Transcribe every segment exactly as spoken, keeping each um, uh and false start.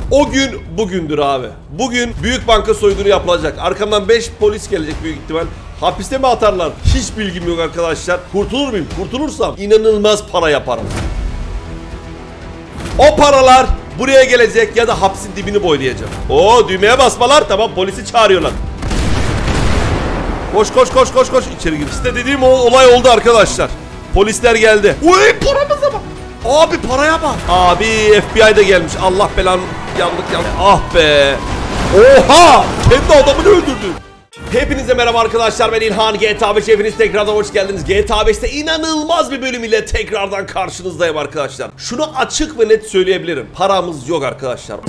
O gün bugündür abi. Bugün büyük banka soygunu yapılacak. Arkamdan beş polis gelecek büyük ihtimal. Hapiste mi atarlar? Hiç bilgim yok arkadaşlar. Kurtulur muyum? Kurtulursam inanılmaz para yaparım. O paralar buraya gelecek ya da hapsin dibini boylayacağım. Oo, düğmeye basmalar. Tamam, polisi çağırıyorlar. Koş koş koş koş koş içeri gir. İşte dediğim o olay oldu arkadaşlar. Polisler geldi. Uy, paramıza bak. Abi paraya bak. Abi F B I de gelmiş. Allah belanı, yandık yandık. Ah be. Oha! Kendi adamını öldürdü. Hepinize merhaba arkadaşlar, ben İlhan. G T A beş hepiniz tekrardan hoş geldiniz. G T A beşte inanılmaz bir bölüm ile tekrardan karşınızdayım arkadaşlar. Şunu açık ve net söyleyebilirim. Paramız yok arkadaşlar.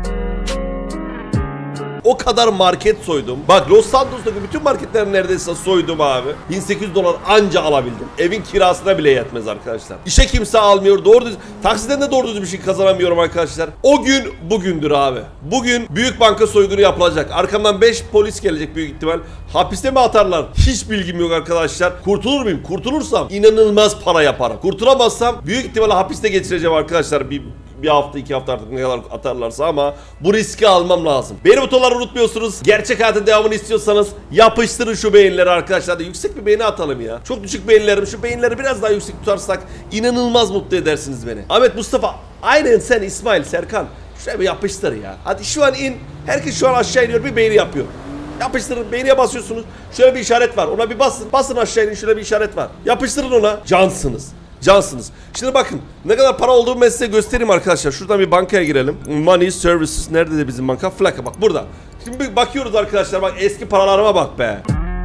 O kadar market soydum. Bak, Los Santos'taki bütün marketleri neredeyse soydum abi. bin sekiz yüz dolar anca alabildim. Evin kirasına bile yetmez arkadaşlar. İşe kimse almıyor. Doğru düz, taksiden de doğru düz bir şey kazanamıyorum arkadaşlar. O gün bugündür abi. Bugün büyük banka soygunu yapılacak. Arkamdan beş polis gelecek büyük ihtimal. Hapiste mi atarlar? Hiç bilgim yok arkadaşlar. Kurtulur muyum? Kurtulursam inanılmaz para yaparım. Kurtulamazsam büyük ihtimalle hapiste geçireceğim arkadaşlar. Bir Bir hafta, iki hafta artık ne kadar atarlarsa, ama bu riski almam lazım. Beğeni butonları unutmuyorsunuz. Gerçek hayatın devamını istiyorsanız yapıştırın şu beğenileri arkadaşlar. Da yüksek bir beğeni atalım ya. Çok düşük beğenilerim. Şu beğenileri biraz daha yüksek tutarsak inanılmaz mutlu edersiniz beni. Ahmet, Mustafa, aynen sen, İsmail, Serkan. Şuraya bir yapıştır ya. Hadi şu an in. Herkes şu an aşağı iniyor, bir beğeni yapıyor. Yapıştırın, beğeniye basıyorsunuz. Şöyle bir işaret var, ona bir basın. Basın aşağı inin, şöyle bir işaret var. Yapıştırın ona. Cansınız. Cansınız. Şimdi bakın ne kadar para olduğumu ben size göstereyim arkadaşlar. Şuradan bir bankaya girelim. Money Services, nerede de bizim banka? Flaka, bak burada. Şimdi bakıyoruz arkadaşlar, bak eski paralarıma bak be.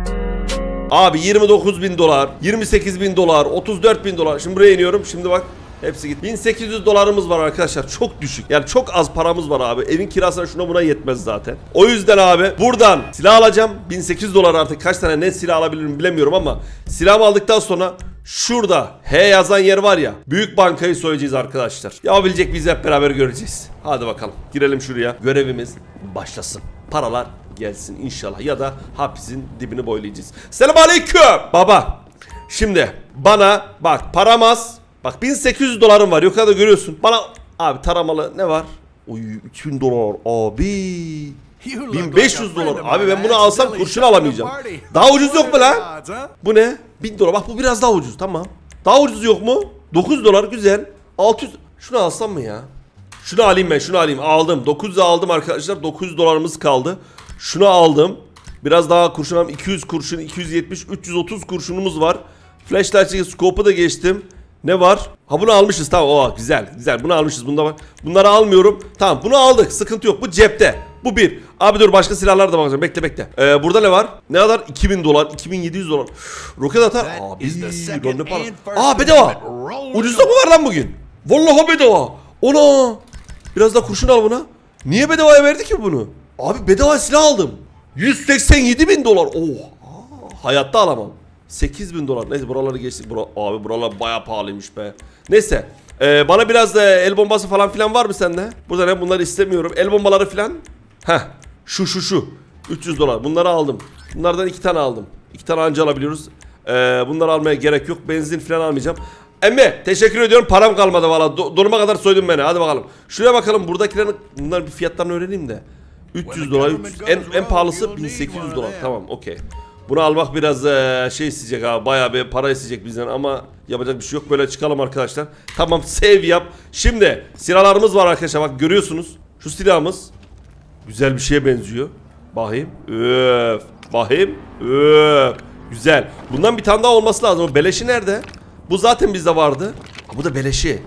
Abi yirmi dokuz bin dolar, yirmi sekiz bin dolar, otuz dört bin dolar. Şimdi buraya iniyorum. Şimdi bak, hepsi gitti. bin sekiz yüz dolarımız var arkadaşlar. Çok düşük. Yani çok az paramız var abi. Evin kirasına şuna buna yetmez zaten. O yüzden abi buradan silah alacağım. bin sekiz yüz dolar, artık kaç tane ne silah alabilirim bilemiyorum, ama silahımı aldıktan sonra şurada H yazan yer var ya, büyük bankayı soyacağız arkadaşlar. Yapabilecek biz hep beraber göreceğiz. Hadi bakalım, girelim şuraya. Görevimiz başlasın. Paralar gelsin inşallah, ya da hapisin dibini boylayacağız. Selamünaleyküm baba. Şimdi bana bak, param az. Bak, bin sekiz yüz dolarım var, yukarıda görüyorsun. Bana abi taramalı ne var? Oy, üç bin dolar abi. bin beş yüz dolar. Abi ben bunu alsam kurşun alamayacağım. Daha ucuz yok mu lan? Bu ne? bin dolar. Bak, bu biraz daha ucuz, tamam. Daha ucuz yok mu? dokuz dolar, güzel. altı yüz. Şunu alsam mı ya? Şunu alayım ben, şunu alayım. Aldım. dokuz yüz aldım arkadaşlar. dokuz yüz dolarımız kaldı. Şunu aldım. Biraz daha kurşun alayım. iki yüz kurşun, iki yüz yetmiş, üç yüz otuz kurşunumuz var. Flashlight scope'u da geçtim. Ne var? Ha, bunu almışız, tamam. O güzel güzel, bunu almışız, bunda var. Bunları almıyorum. Tamam, bunu aldık, sıkıntı yok, bu cepte. Bu bir. Abi dur, başka silahlar da bakacağım, bekle bekle. Ee, burada ne var? Ne kadar? iki bin dolar, iki bin yedi yüz dolar. Roket atar. Abi ne para? Aa, bedava. Ucuzda mı var lan bugün? Vallahi bedava. Ona. Biraz da kurşun al buna. Niye bedavaya verdi ki bunu? Abi bedava silah aldım. yüz seksen yedi bin dolar. Oh. Hayatta alamam. sekiz bin dolar. Neyse, buraları geçtik. Bura, abi buralar bayağı pahalıymış be. Neyse. Ee, bana biraz da el bombası falan filan var mı sende? Burada ne? Bunları istemiyorum. El bombaları filan. Heh. Şu şu şu. üç yüz dolar. Bunları aldım. Bunlardan iki tane aldım. iki tane anca alabiliyoruz. Ee, bunları almaya gerek yok. Benzin filan almayacağım. Emme teşekkür ediyorum. Param kalmadı valla. Do Donuma kadar soydun beni. Hadi bakalım. Şuraya bakalım. Buradakilerin, bunların bir fiyatlarını öğreneyim de. üç yüz dolar. üç yüz. En, en pahalısı bin sekiz yüz dolar. Tamam, okey. Bunu almak biraz ee, şey isteyecek abi, bayağı bir para isteyecek bizden, ama yapacak bir şey yok. Böyle çıkalım arkadaşlar. Tamam, save yap. Şimdi silahlarımız var arkadaşlar, bak görüyorsunuz. Şu silahımız güzel bir şeye benziyor. Bakayım. Öf. Bakayım. Öf. Güzel. Bundan bir tane daha olması lazım. O beleşi nerede? Bu zaten bizde vardı. Ha, bu da beleşi.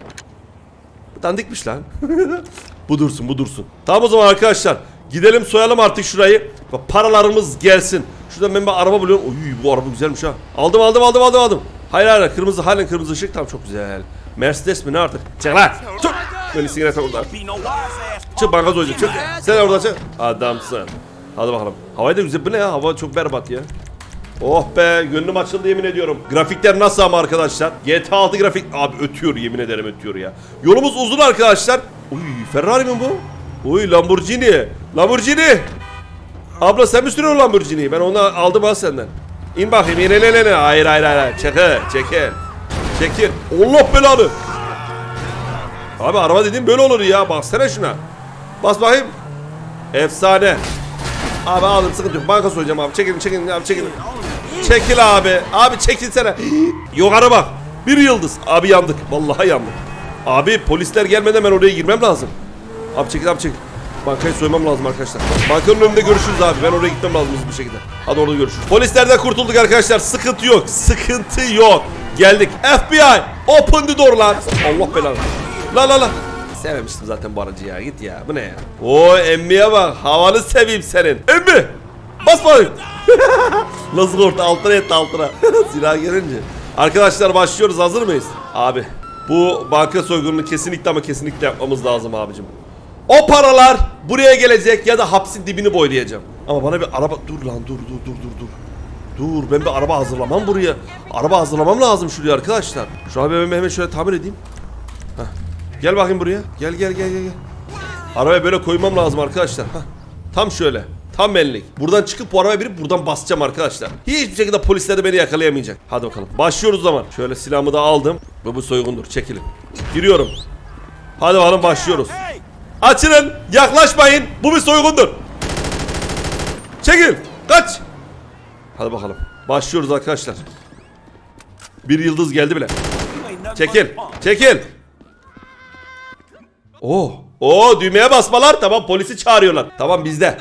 Bu dandikmiş lan. Bu dursun, bu dursun. Tamam o zaman arkadaşlar, gidelim soyalım artık şurayı. Paralarımız gelsin. Şuradan ben bir araba buluyorum. Oy, bu araba güzelmiş ha. Aldım aldım aldım aldım aldım. Hayır hayır, kırmızı, halen kırmızı ışık. Tamam, çok güzel. Mercedes mi ne artık? Çık lan. Çık. Beni sigara oradan. Çık, banka soyacak, çık. Sen oradan çık. Adamsın. Hadi bakalım. Havayı da güzel. Bu ne ya? Hava çok berbat ya. Oh be, gönlüm açıldı yemin ediyorum. Grafikler nasıl ama arkadaşlar? G T A altı grafik. Abi ötüyor, yemin ederim ötüyor ya. Yolumuz uzun arkadaşlar. Uy, Ferrari mi bu? Uy, Lamborghini. Lamborghini. Abla sen mi sürüyorsun Lamborghini'yi? Ben onu aldım ha senden. İn bakayım, in in in in. Hayır hayır hayır. Çekil, çekil. Çekil. Allah belanı. Abi araba dediğim böyle olur ya. Baksana şuna. Bas bakayım. Efsane. Abi aldım, sıkıntı yok. Banka soyacağım abi. Çekilin çekilin abi çekilin. Çekil abi. Abi çekilsene. Yukarı bak. Bir yıldız. Abi yandık. Vallahi yandık. Abi polisler gelmeden ben oraya girmem lazım. Abi çekil abi çekil. Bankayı soymam lazım arkadaşlar. Bankanın önünde görüşürüz abi. Ben oraya gitmem lazım hızlı bir şekilde. Hadi orada görüşürüz. Polislerden kurtulduk arkadaşlar. Sıkıntı yok. Sıkıntı yok. Geldik. F B I. Open the door lan. Allah belanı. La la la. Sevmemiştim zaten bu aracı ya. Git ya. Bu ne ya? Oo emmiye bak. Havanı seveyim senin. Emmi. Bas bakayım. Nasıl korktu? Altına etti altına. Silah gelince. Arkadaşlar başlıyoruz. Hazır mıyız? Abi. Bu banka soygununu kesinlikle ama kesinlikle yapmamız lazım abicim. O paralar buraya gelecek ya da hapsin dibini boylayacağım. Ama bana bir araba... Dur lan dur dur dur dur dur. Dur ben bir araba hazırlamam buraya. Araba hazırlamam lazım şuraya arkadaşlar. Şu arabayı ben hemen şöyle tamir edeyim. Heh. Gel bakayım buraya. Gel gel gel gel. Arabaya böyle koymam lazım arkadaşlar. Heh. Tam şöyle. Tam benlik. Buradan çıkıp bu arabaya binip buradan basacağım arkadaşlar. Hiçbir şekilde polisler de beni yakalayamayacak. Hadi bakalım. Başlıyoruz o zaman. Şöyle silahımı da aldım. Ve bu soygundur. Çekilin. Giriyorum. Hadi bakalım başlıyoruz. Açılın. Yaklaşmayın. Bu bir soygundur. Çekil. Kaç. Hadi bakalım. Başlıyoruz arkadaşlar. Bir yıldız geldi bile. Çekil. Çekil. Oo. Oo düğmeye basmalar. Tamam polisi çağırıyorlar. Tamam bizde.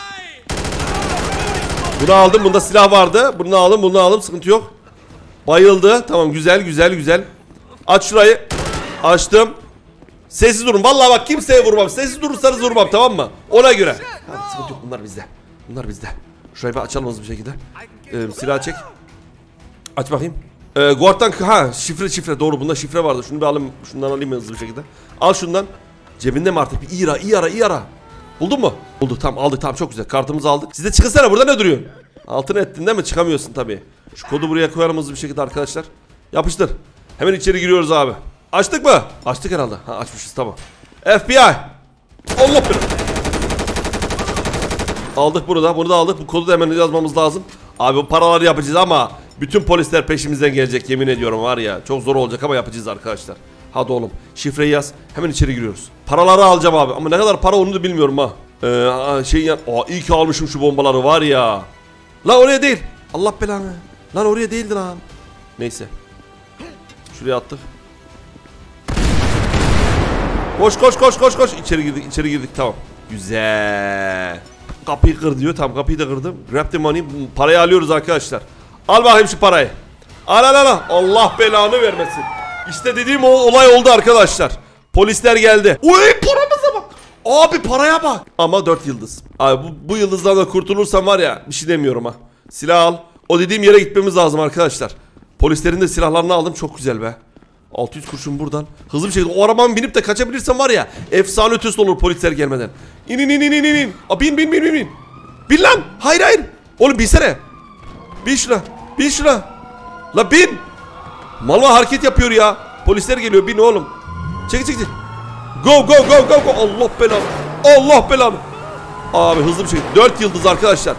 Bunu aldım. Bunda silah vardı. Bunu aldım. Bunu aldım. Sıkıntı yok. Bayıldı. Tamam güzel güzel güzel. Aç şurayı. Açtım. Sessiz durun. Vallahi bak kimseye vurmam. Sessiz durursanız vurmam tamam mı? Ona göre. Hadi sıkıntı yok. Bunlar bizde. Bunlar bizde. Şurayı bir açalım hızlı bir şekilde. Ee, silah çek. Aç bakayım. Ee, Guard'dan ha şifre şifre doğru. Bunda şifre vardı. Şunu bir alayım. Şundan alayım hızlı bir şekilde. Al şundan. Cebinde mi artık? Bir iyi ara, iyi ara, iyi ara. Buldun mu? Buldu. Tamam aldık. Tamam çok güzel. Kartımızı aldık. Siz de çıkınsana. Burada ne duruyorsun? Altını ettin değil mi? Çıkamıyorsun tabii. Şu kodu buraya koyalım hızlı bir şekilde arkadaşlar. Yapıştır. Hemen içeri giriyoruz abi. Açtık mı? Açtık herhalde. Ha açmışız tamam. F B I. Allah bilir. Aldık bunu da. Bunu da aldık. Bu kodu da hemen yazmamız lazım. Abi bu paraları yapacağız ama bütün polisler peşimizden gelecek yemin ediyorum var ya. Çok zor olacak ama yapacağız arkadaşlar. Hadi oğlum şifreyi yaz. Hemen içeri giriyoruz. Paraları alacağım abi. Ama ne kadar para onu da bilmiyorum ha. Ee, şey ya. Aa, iyi ki almışım şu bombaları var ya. Lan oraya değil. Allah belanı. Lan oraya değildi lan. Neyse. Şuraya attık. Koş koş koş koş koş. İçeri girdik içeri girdik tamam. Güzel. Kapıyı kır diyor. Tamam kapıyı da kırdım. Grab the money. Parayı alıyoruz arkadaşlar. Al bakayım şu parayı. Al al al. Allah belanı vermesin. İşte dediğim o olay oldu arkadaşlar. Polisler geldi. Oy paramıza bak. Abi paraya bak. Ama dört yıldız. Abi bu, bu yıldızdan da kurtulursam var ya bir şey demiyorum ha. Silah al. O dediğim yere gitmemiz lazım arkadaşlar. Polislerin de silahlarını aldım. Çok güzel be. altı yüz kurşun buradan. Hızlı bir şekilde o arabamı binip de kaçabilirsem var ya. Efsane ötesi olur polisler gelmeden. İn in in in in in. Aa, bin bin bin bin bin. Bin lan. Hayır hayır. Oğlum binsene. Bin şuna. Bin şuna. La bin. Malva hareket yapıyor ya. Polisler geliyor. Bin oğlum. Çek çek çek. Go go go go go. Allah belanı. Allah belanı. Abi hızlı bir şekilde. dört yıldız arkadaşlar.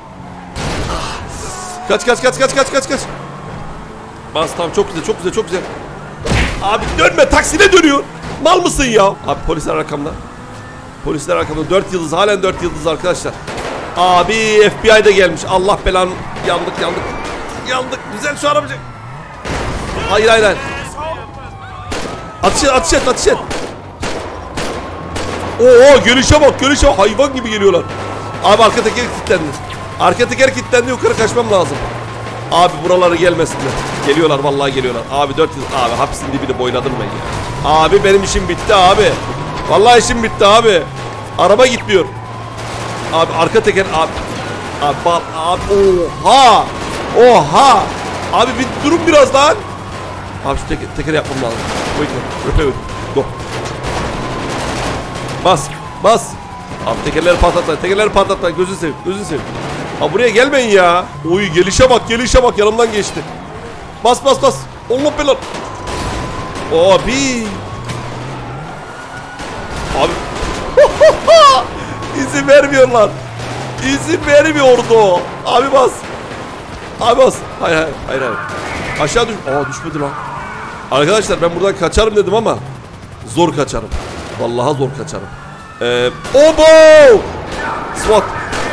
Kaç kaç kaç kaç kaç kaç kaç. Bas tamam çok güzel çok güzel çok güzel. Abi dönme taksine dönüyor. Mal mısın ya? Abi polisler arkamda. Polisler arkamda. dört yıldız halen dört yıldız arkadaşlar. Abi F B I de gelmiş. Allah belanı. Yandık yandık. Yandık. Güzel şu arabacık. Hayır hayır hayır. Atış et atış et atış et. Oo görüşe bak görüşe bak. Hayvan gibi geliyorlar. Abi arka teker kilitlendi. Arka teker kilitlendi yukarı kaçmam lazım. Abi buraları gelmesinler. Geliyorlar vallahi geliyorlar. Abi dört yıl abi hapsin dibini boyladım ben ya. Abi benim işim bitti abi. Vallahi işim bitti abi. Araba gitmiyor. Abi arka teker abi. Abi bak abi oha. Oha. Abi bir durun biraz lan. Abi şu teker, teker yapmam lazım. Öpe öpe. Go. Bas. Bas. Abi tekerleri patlatma. Tekerleri patlatma. Gözünü seveyim. Gözünü seveyim. Abi buraya gelmeyin ya. Oy gelişe bak gelişe bak yanımdan geçti. Bas bas bas. Allah belanı. Abi. Abi. İzin vermiyorlar. İzin vermiyordu. Abi bas. Abi bas. Hayır hayır hayır. hayır. Aşağı düş. Aa düşmedi lan. Arkadaşlar ben buradan kaçarım dedim ama zor kaçarım. Vallahi zor kaçarım. Ee, obo! SWAT.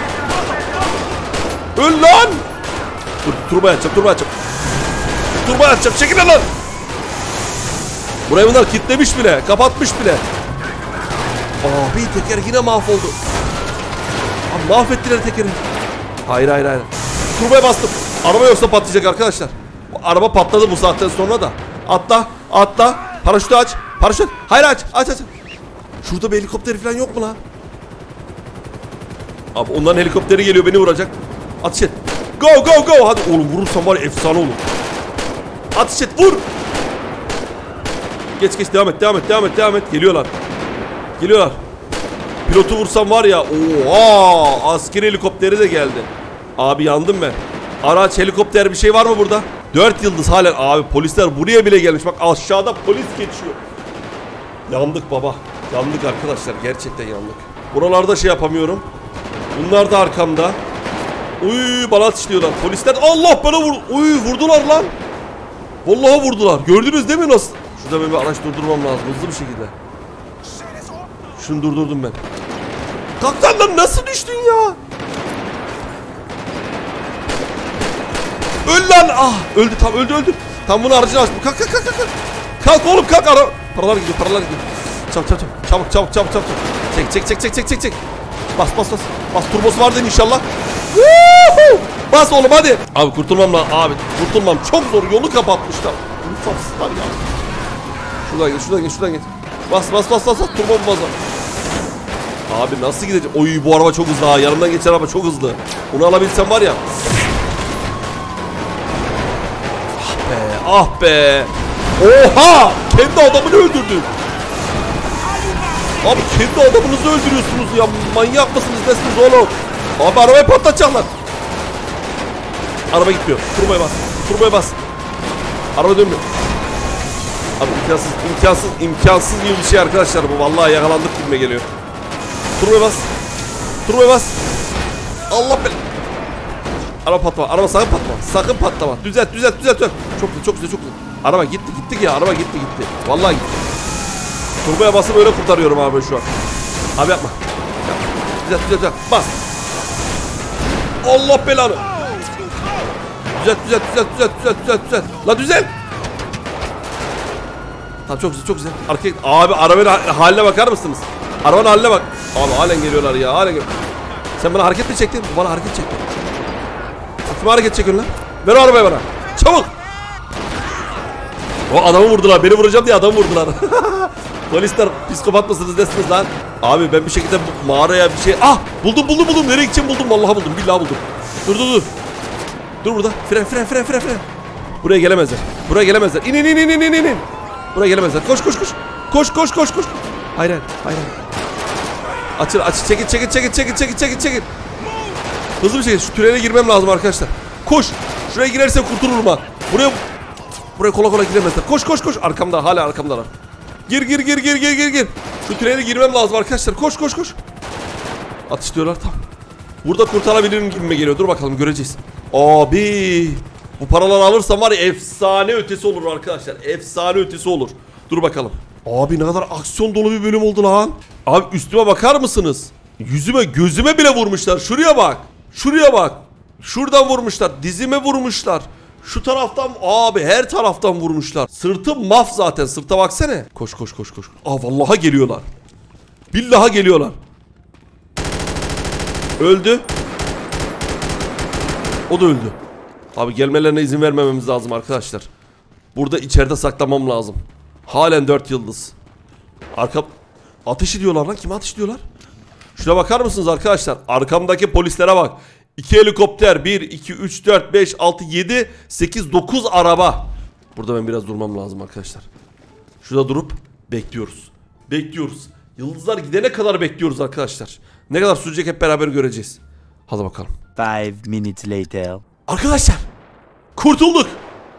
Öl lan! Dur, turbo açacağım, turbo açacağım. Turbo açacağım, çekil lan! Burayı bunlar kilitlemiş bile, kapatmış bile. Abi teker yine mahvoldu. Abi mahvettiler tekeri. Hayır hayır hayır. Turboya bastım. Araba yoksa patlayacak arkadaşlar. Araba patladı bu saatten sonra da. Atla, atla. Paraşütü aç, paraşüt. Hayır aç, aç aç. Şurada bir helikopter falan yok mu lan? Abi onların helikopteri geliyor, beni vuracak. Ateş et. Go go go. Hadi oğlum, vurursam var ya efsane olur. Ateş et, vur. Geç geç, devam et devam et devam et devam et. Geliyorlar. Geliyorlar. Pilotu vursam var ya. Oha, askeri helikopteri de geldi. Abi yandım ben. Araç, helikopter, bir şey var mı burada? Dört yıldız halen. Abi polisler buraya bile gelmiş. Bak aşağıda polis geçiyor. Yandık baba. Yandık arkadaşlar. Gerçekten yandık. Buralarda şey yapamıyorum. Bunlar da arkamda. Uy, bana atışlıyorlar. Polisler Allah bana vur. Uy, vurdular lan. Vallahi vurdular. Gördünüz değil mi nasıl? Şurada ben bir araç durdurmam lazım hızlı bir şekilde. Şunu durdurdum ben. Kalk lan, nasıl düştün ya? Öl lan. Ah, öldü, tam öldü öldü. Tam bunu aracını açtım. Kalk kalk kalk kalk. Kalk oğlum kalk, ara. Paralar gidiyor, paralar gidiyor. Çabuk çabuk çabuk çabuk çabuk çabuk. Çek çek çek çek çek çek çek. Bas bas bas. Bas, turbosu vardı inşallah. Woohoo! Bas oğlum hadi. Abi kurtulmam lan abi. Kurtulmam çok zor, yolu kapatmışlar. Ufasızlar ya. Şuradan git, şuradan git, şuradan git. Bas bas bas bas, turbo bas. Abi nasıl gidecek? Oy, bu araba çok hızlı ha. Yanımdan geçen araba çok hızlı. Onu alabilsem var ya. Ah be, ah be. Oha! Kendi adamını öldürdü. Abi kendi adamınızı öldürüyorsunuz ya. Manyak mısınız, nesiniz oğlum? Abi arabayı patlatacaklar. Araba gitmiyor. Turboya bas. Turboya bas. Araba dönmüyor. Abi imkansız, imkansız, imkansız gibi bir şey arkadaşlar bu. Vallahi yakalandık gibime geliyor. Turboya bas. Turboya bas. Allah be. Araba patlama. Araba sakın patlama. Sakın patlama. Düzelt, düzelt, düzelt. Çok güzel, çok güzel, çok güzel. Araba gitti, gitti ya. Araba gitti, gitti. Vallahi gitti. Turboya basıp öyle kurtarıyorum abi şu an. Abi yapma. Düzelt, düzelt, düzelt. Bas. Allah belanı. Düzelt, düzelt, düzelt, düzelt, düzelt, düzelt, düzelt. La düzelt. Tamam, çok güzel, çok güzel. Arkaya, abi arabanın haline bakar mısınız? Arabanın haline bak. Abi halen geliyorlar ya, halen geliyor. Sen bana hareket mi çektin? Bana hareket çektin. Kime hareket çekiyorsun lan? Ver o arabayı bana. Çabuk. O adamı vurdular. Beni vuracağım diye adamı vurdular. Polisler psikopat mısınız, desiniz lan? Abi ben bir şekilde mağaraya bir şey... Ah! Buldum buldum buldum. Nereye gideceğim buldum. Vallahi buldum. Billahi buldum. Dur dur dur. Dur burada. Fren fren fren fren fren. Buraya gelemezler. Buraya gelemezler. İn in in in in in. Buraya gelemezler. Koş koş koş. Koş koş koş koş. Hayır hayır. Hayır. Açıl aç. Çekil çekil çekil çekil çekil çekil çekil. Hızlı bir şekilde şu tünele girmem lazım arkadaşlar. Koş. Şuraya girersem kurtulurum ha. Buraya buraya kolay kolay giremezler. Koş koş koş. Arkamda, hala arkamdalar. Gir gir gir gir gir gir gir. Şu tünele girmem lazım arkadaşlar. Koş koş koş. Atışlıyorlar tam. Burada kurtarabilirim gibime geliyor. Dur bakalım, göreceğiz. Abi bu paraları alırsam var ya, efsane ötesi olur arkadaşlar. Efsane ötesi olur. Dur bakalım. Abi ne kadar aksiyon dolu bir bölüm oldu lan. Abi üstüme bakar mısınız? Yüzüme gözüme bile vurmuşlar. Şuraya bak. Şuraya bak. Şuradan vurmuşlar. Dizime vurmuşlar. Şu taraftan, abi her taraftan vurmuşlar. Sırtım maf zaten. Sırta baksana. Koş koş koş koş. Aa vallahi geliyorlar. Billahi geliyorlar. Öldü. O da öldü. Abi gelmelerine izin vermememiz lazım arkadaşlar. Burada içeride saklamam lazım. Halen dört yıldız. Arka... Ateş ediyorlar lan. Kime ateş ediyorlar? Şuna bakar mısınız arkadaşlar? Arkamdaki polislere bak. iki helikopter. bir, iki, üç, dört, beş, altı, yedi, sekiz, dokuz araba. Burada ben biraz durmam lazım arkadaşlar. Şurada durup bekliyoruz. Bekliyoruz. Yıldızlar gidene kadar bekliyoruz arkadaşlar. Ne kadar sürecek hep beraber göreceğiz. Hadi bakalım. Five minutes later. Arkadaşlar, kurtulduk.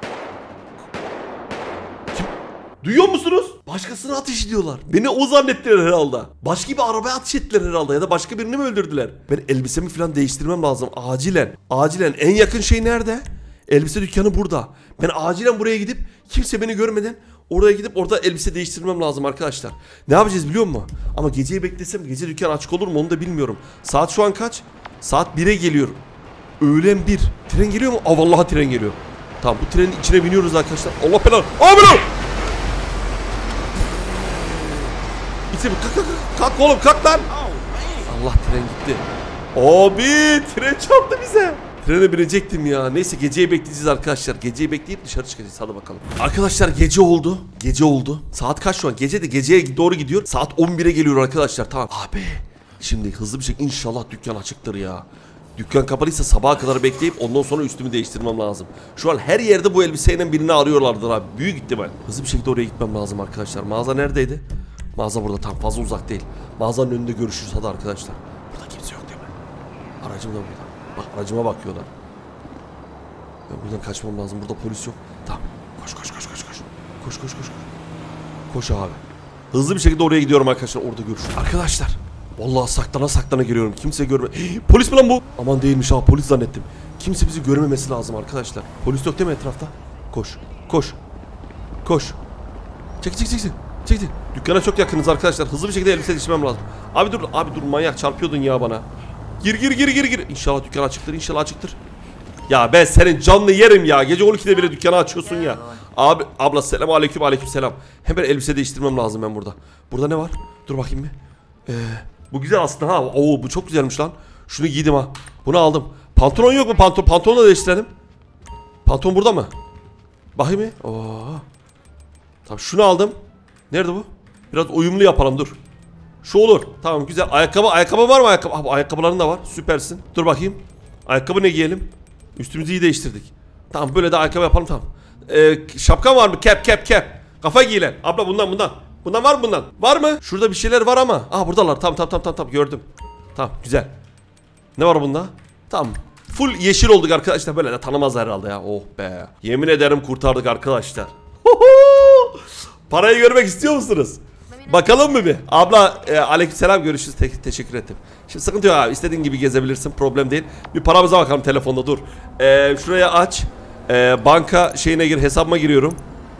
Kim? Duyuyor musunuz? Başkasına ateş ediyorlar. Beni o zannettiler herhalde. Başka bir arabaya ateş ettiler herhalde. Ya da başka birini mi öldürdüler? Ben elbisemi falan değiştirmem lazım. Acilen. Acilen. En yakın şey nerede? Elbise dükkanı burada. Ben acilen buraya gidip kimse beni görmeden Oraya gidip orada elbise değiştirmem lazım arkadaşlar. Ne yapacağız biliyor musun? Ama geceyi beklesem gece dükkan açık olur mu onu da bilmiyorum. Saat şu an kaç? Saat bire geliyor. Öğlen bir. Tren geliyor mu? Aa vallahi tren geliyor. Tamam bu trenin içine biniyoruz arkadaşlar. Allah belanı. Aa belanı. Bitir kalk kalk kalk. Kalk oğlum kalk lan. Allah tren gitti. Abi tren çarptı bize. Trene binecektim ya. Neyse geceyi bekleyeceğiz arkadaşlar. Geceyi bekleyip dışarı çıkacağız. Hadi bakalım. Arkadaşlar gece oldu. Gece oldu. Saat kaç şu an? Gece de geceye doğru gidiyor. Saat on bire geliyor arkadaşlar. Tamam. Abi şimdi hızlı bir şekilde inşallah dükkan açıktır ya. Dükkan kapalıysa sabaha kadar bekleyip ondan sonra üstümü değiştirmem lazım. Şu an her yerde bu elbiseyle birini arıyorlardır abi. Büyük ihtimal. Hızlı bir şekilde oraya gitmem lazım arkadaşlar. Mağaza neredeydi? Mağaza burada. Tam fazla uzak değil. Mağazanın önünde görüşürüz hadi arkadaşlar. Burada kimse yok değil mi? Aracım da burada. Bak aracıma bakıyorlar. Ben buradan kaçmam lazım. Burada polis yok. Tamam. Koş koş koş koş koş. Koş koş koş koş. Koş abi. Hızlı bir şekilde oraya gidiyorum arkadaşlar. Orada görüşürüz. Arkadaşlar. Vallahi saklana saklana giriyorum. Kimse görme. Hii, polis mi lan bu? Aman değilmiş ha. Polis zannettim. Kimse bizi görmemesi lazım arkadaşlar. Polis yok değil mi etrafta? Koş. Koş. Koş. Çek çek çek çek. Çek çek. Dükkana çok yakınız arkadaşlar. Hızlı bir şekilde elbise değiştirmem lazım. Abi dur. Abi dur manyak çarpıyordun ya bana. Gir gir gir gir gir. İnşallah dükkan açıktır. İnşallah açıktır. Ya ben senin canını yerim ya. Gece on ikide bile dükkanı açıyorsun ya. Abi abla selam aleyküm aleyküm selam. Hemen elbise değiştirmem lazım ben burada. Burada ne var? Dur bakayım bir. Ee, bu güzel aslında ha. Oo bu çok güzelmiş lan. Şunu giydim ha. Bunu aldım. Pantolon yok mu? Pantolon pantolonu da değiştirelim. Pantolon burada mı? Bakayım bir. Oo. Tamam şunu aldım. Nerede bu? Biraz uyumlu yapalım dur. Şu olur. Tamam güzel. Ayakkabı ayakkabı var mı ayakkabı? Abi, ayakkabıların da var. Süpersin. Dur bakayım. Ayakkabı ne giyelim? Üstümüzü iyi değiştirdik. Tamam böyle de ayakkabı yapalım tamam. Ee, şapkan var mı? Cap cap cap. Kafa giyilen. Abla bundan bundan. Bundan var mı bundan? Var mı? Şurada bir şeyler var ama. Aa buradalar. Tamam tamam tamam tamam gördüm. Tamam güzel. Ne var bunda? Tamam. Full yeşil olduk arkadaşlar. Böyle de tanımazlar herhalde ya. Oh be. Yemin ederim kurtardık arkadaşlar. Parayı görmek istiyor musunuz? Bakalım mı bir? Abla e, aleykümselam görüşürüz. Te teşekkür ettim. Şimdi sıkıntı yok abi. İstediğin gibi gezebilirsin. Problem değil. Bir paramıza bakalım telefonda dur. E, şuraya aç. E, banka şeyine gir. Hesabıma giriyorum.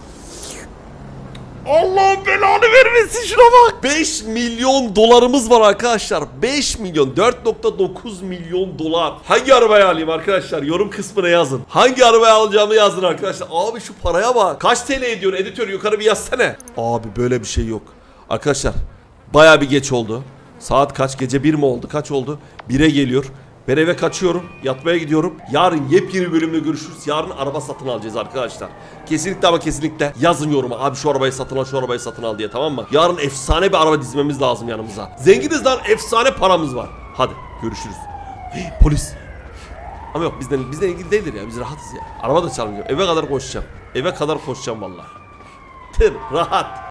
Allah belanı vermesin şuna bak. beş milyon dolarımız var arkadaşlar. beş milyon. dört nokta dokuz milyon dolar. Hangi arabayı alayım arkadaşlar? Yorum kısmına yazın. Hangi arabayı alacağımı yazın arkadaşlar. Abi şu paraya bak. Kaç T L ediyor editör yukarı bir yazsana. Abi böyle bir şey yok. Arkadaşlar baya bir geç oldu. Saat kaç? Gece bir mi oldu? Kaç oldu? bire geliyor. Ben eve kaçıyorum. Yatmaya gidiyorum. Yarın yepyeni bölümle görüşürüz. Yarın araba satın alacağız arkadaşlar. Kesinlikle ama kesinlikle yazın yoruma. Abi şu arabayı satın al, şu arabayı satın al diye, tamam mı? Yarın efsane bir araba dizmemiz lazım yanımıza. Zenginiz lan, efsane paramız var. Hadi görüşürüz. Hey, polis. Ama yok bizden, bizden ilgili değildir ya. Biz rahatız ya. Araba da çalmıyor. Eve kadar koşacağım. Eve kadar koşacağım vallahi. Tır rahat.